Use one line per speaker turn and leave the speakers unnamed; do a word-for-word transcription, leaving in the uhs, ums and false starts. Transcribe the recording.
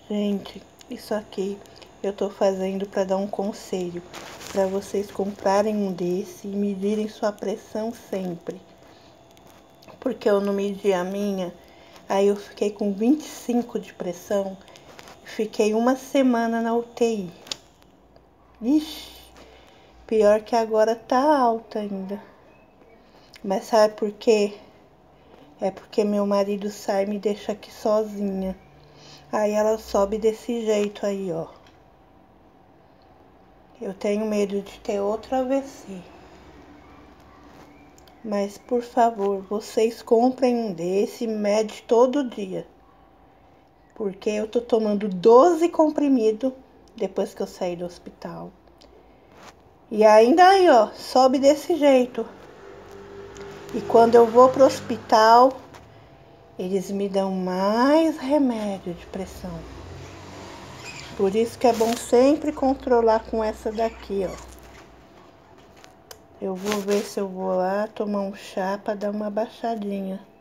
Gente, isso aqui eu tô fazendo para dar um conselho, para vocês comprarem um desse e medirem sua pressão sempre. Porque eu não medi a minha, aí eu fiquei com vinte e cinco de pressão, fiquei uma semana na U T I. Ixi, pior que agora tá alta ainda. Mas sabe por quê? É porque meu marido sai e me deixa aqui sozinha. Aí ela sobe desse jeito aí, ó. Eu tenho medo de ter outro A V C. Mas, por favor, vocês comprem um desse e mede todo dia. Porque eu tô tomando doze comprimidos depois que eu saí do hospital. E ainda aí, ó, sobe desse jeito. E quando eu vou pro hospital, eles me dão mais remédio de pressão. Por isso que é bom sempre controlar com essa daqui, ó. Eu vou ver se eu vou lá tomar um chá para dar uma baixadinha.